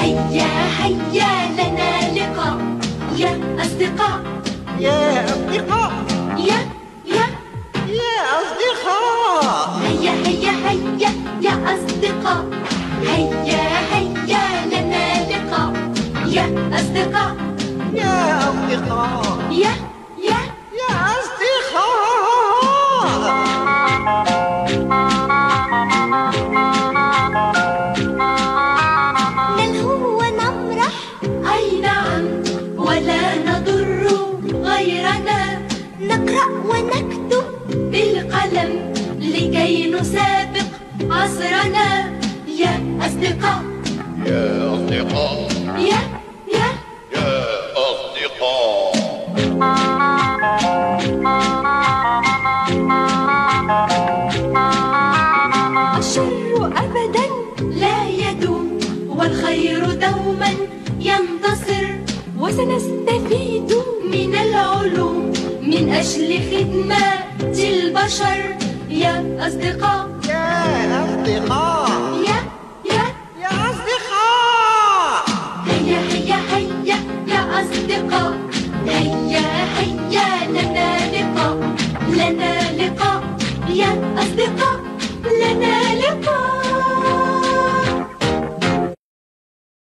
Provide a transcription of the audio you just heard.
هيا هيا لنا لقاء يا أصدقاء. يا أصدقاء يا أصدقاء. هيا هيا هيا يا أصدقاء. هيا هيا لنا لقاء يا أصدقاء. يا أصدقاء يا أصدقاء. نلهو ونمرح، أي نعم، ولا نضر غيرنا. نقرأ ونكتب بالقلم لكي نسابق عصرنا. يا أصدقاء يا أصدقاء يا يا أصدقاء. الشر أبدا لا يدوم، والخير دوما ينتصر. وسنستفيد من العلوم من أجل خدمة البشر. يا أصدقاء يا أصدقاء